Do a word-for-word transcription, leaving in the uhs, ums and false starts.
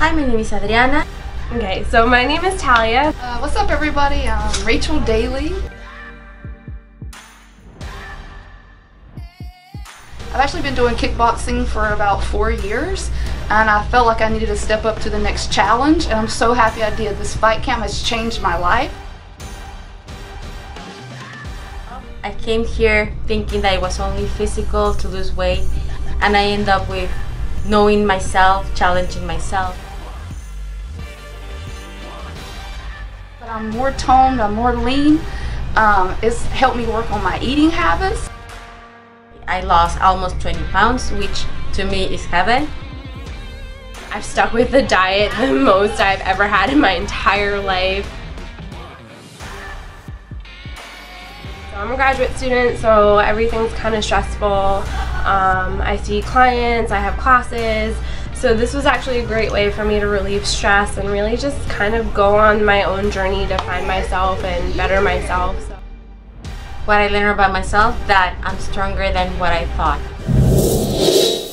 Hi, my name is Adriana. Okay, so my name is Talia. Uh, what's up, everybody? I'm Rachel Daly. I've actually been doing kickboxing for about four years, and I felt like I needed to step up to the next challenge, and I'm so happy I did. This fight camp has changed my life. I came here thinking that it was only physical to lose weight, and I end up with knowing myself, challenging myself. But I'm more toned, I'm more lean. Um, it's helped me work on my eating habits. I lost almost twenty pounds, which to me is heaven. I've stuck with the diet the most I've ever had in my entire life. So I'm a graduate student, so everything's kind of stressful. Um, I see clients, I have classes, so this was actually a great way for me to relieve stress and really just kind of go on my own journey to find myself and better myself. So. What I learned about myself, that I'm stronger than what I thought.